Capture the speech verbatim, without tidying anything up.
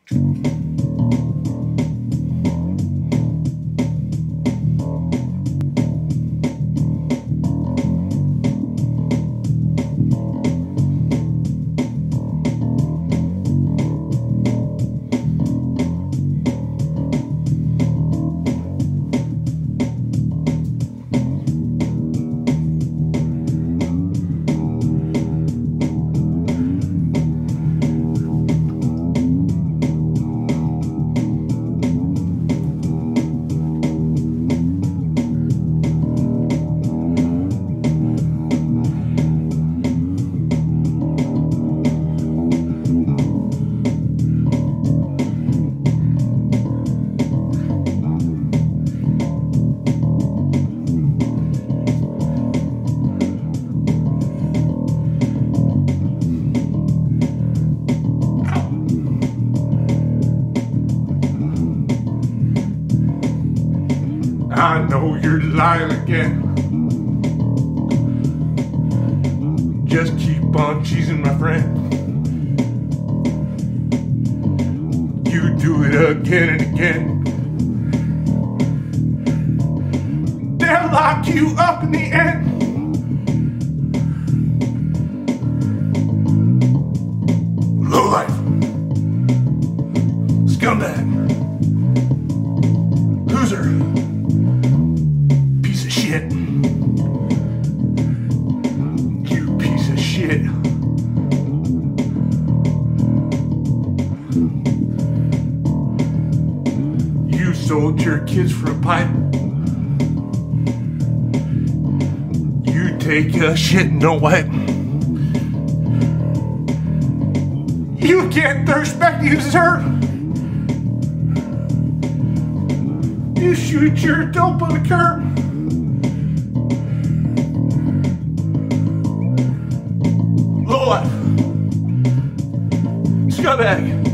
I know you're lying again. Just keep on cheesing, my friend. You do it again and again. They'll lock you up in the end. Lowlife. Scumbag. Loser. Piece of shit. You piece of shit. You sold your kids for a pipe. You take a shit and don't wipe. You get the respect you deserve. You shoot your dope on the curb. Lowlife. Scumbag.